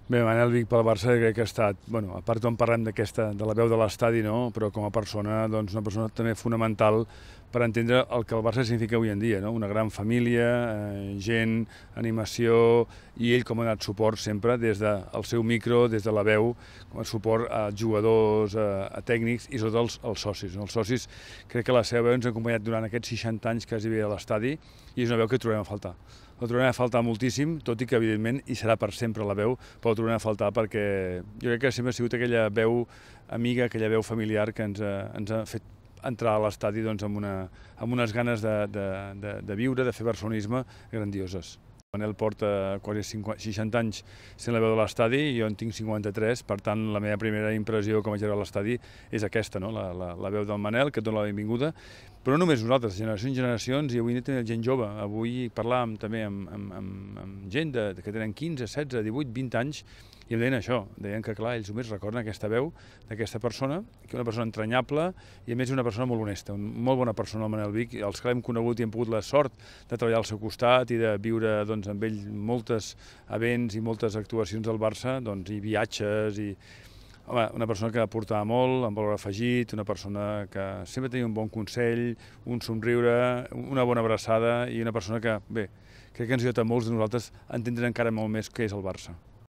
Bé, Manel Vic pel Barça crec que ha estat, bueno, a part on parlem de la veu de l'estadi, no? Però com a persona, doncs una persona també fonamental per entendre el que el Barça significa avui en dia, no? Una gran família, gent, animació, i ell com ha donat suport sempre des del seu micro, des de la veu, com a suport a jugadors, a tècnics i sobretot als socis. No? Els socis, crec que la seva veu ens ha acompanyat durant aquests 60 anys que es vivia a l'estadi i és una veu que trobem a faltar. La trobem a faltar moltíssim, tot i que evidentment hi serà per sempre la veu, però la trobem a faltar perquè jo crec que sempre ha sigut aquella veu amiga, aquella veu familiar que ens ha fet entrar a l'estadi doncs, amb unes ganes de viure, de fer barcelonisme grandioses. Manel porta quasi 60 anys sent la veu de l'estadi i jo en tinc 53, per tant la meva primera impressió com vaig arribar a l'estadi és aquesta, no? La veu del Manel, que et dona la benvinguda, però no només nosaltres, generacions i generacions, i avui també gent jove. Avui parlàvem també amb gent que tenen 15, 16, 18, 20 anys i em deien això, deien que clar, ells només recorden aquesta veu d'aquesta persona, que és una persona entranyable i a més una persona molt honesta, una molt bona persona el Manel Vic, els que l'hem conegut i hem pogut la sort de treballar al seu costat i de viure doncs, amb ell moltes events i moltes actuacions del Barça, doncs, i viatges i home, una persona que aportava molt, amb valor afegit, una persona que sempre tenia un bon consell, un somriure, una bona abraçada i una persona que, bé, crec que ens ha ajudat a molts de nosaltres a entendre encara molt més què és el Barça.